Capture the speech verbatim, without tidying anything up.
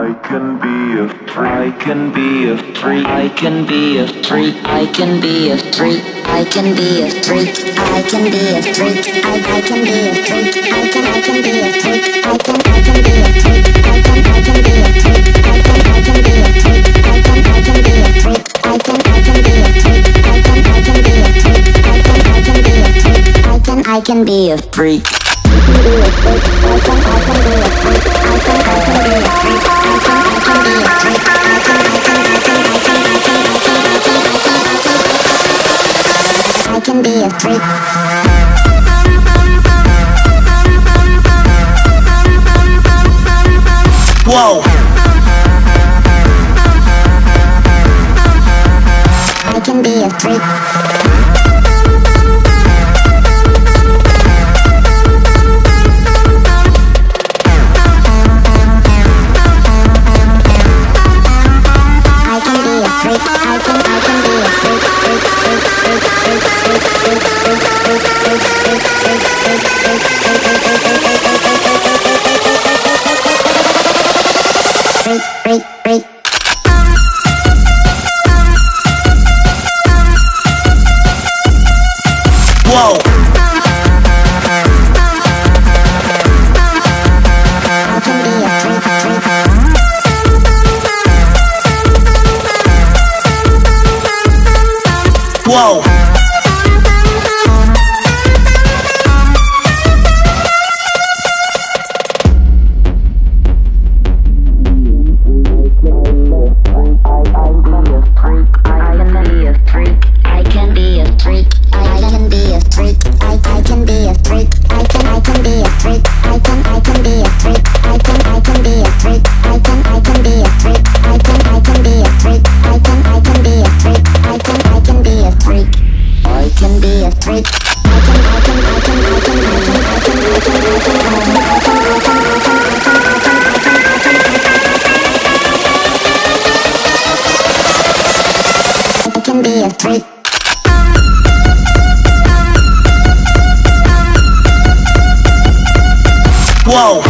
can be a freak. I can be a freak. I can be a freak. I can be a freak. I can be a freak. I can be a freak. I I can be a freak. I can I can be a freak. I can I can be a freak. I can I can be a freak. I can I can be a freak. I can I can be a freak. I can I can be a freak. I can I can be a freak. I can I can be a freak. I can I can be a freak. I can be a freak. Whoa. I can be a freak. Whoa. Whoa.